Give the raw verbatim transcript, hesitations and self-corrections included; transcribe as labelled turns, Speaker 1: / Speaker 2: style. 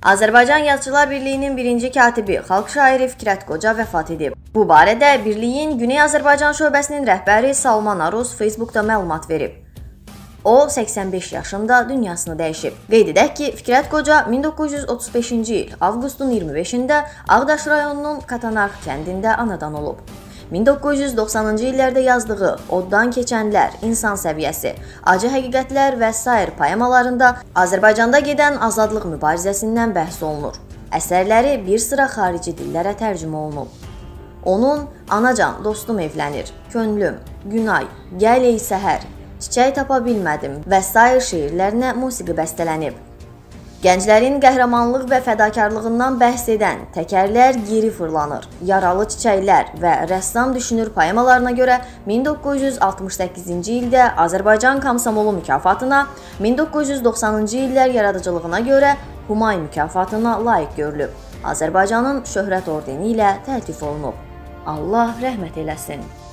Speaker 1: Azərbaycan Yazıçılar Birliyinin birinci katibi, xalq şairi Fikrət Qoca vəfat edib. Bu barədə Birliyin Güney Azərbaycan şöbəsinin rəhbəri Salman Aruz Facebookda məlumat verib. O, səksən beş yaşında dünyasını dəyişib. Qeyd edək ki, Fikrət Qoca min doqquz yüz otuz beşinci il avqustun iyirmi beşində Ağdaş rayonunun Katanarx kəndində anadan olub. min doqquz yüz doxsanıncı illərdə yazdığı Oddan keçənlər, İnsan səviyyəsi, Acı həqiqətlər və sair poemalarında Azərbaycanda gedən azadlıq mübarizəsindən bəhs olunur. Əsərləri bir sıra xarici dillərə tərcümə olunub. Onun Anacan, dostum evlənir, Könlüm, Günay, Gəl ey səhər, Çiçək tapa bilmədim və sair şeirlərinə musiqi bəstələnib. Gənclərin qəhrəmanlıq və fədakarlığından bəhs edən Təkərlər geri fırlanır, Yaralı çiçəklər və Rəssam düşünür poemalarına görə min doqquz yüz altmış səkkizinci ildə Azərbaycan Komsomolu mükafatına, min doqquz yüz doxsanıncı illər yaradıcılığına görə Humay mükafatına layiq görülüb. Azərbaycanın şöhrət ordeni ilə təltif olunub. Allah rəhmət eləsin.